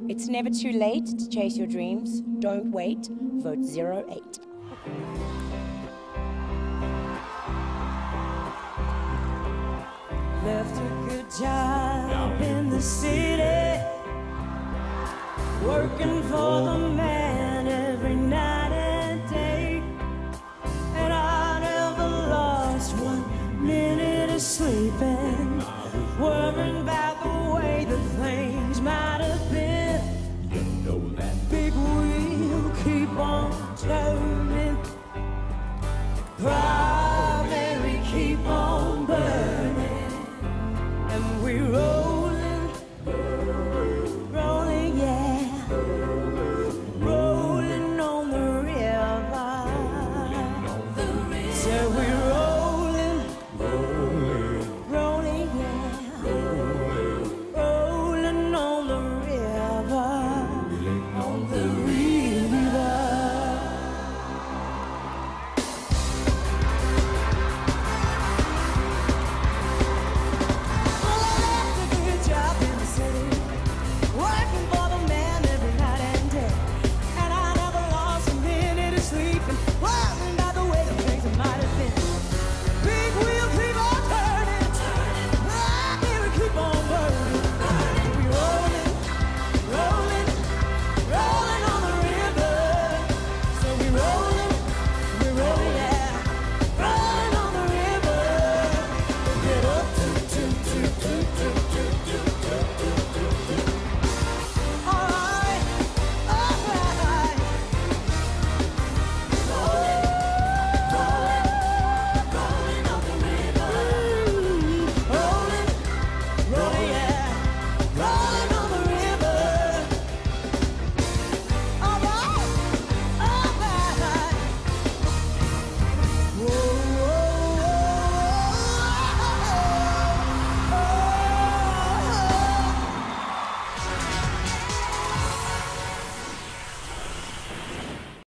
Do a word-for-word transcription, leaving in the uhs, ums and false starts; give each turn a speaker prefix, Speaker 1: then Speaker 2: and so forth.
Speaker 1: It's never too late to chase your dreams. Don't wait. Vote zero eight.
Speaker 2: Left a good job in the city, working for the man every night and day, and I never lost one minute of sleeping, worrying about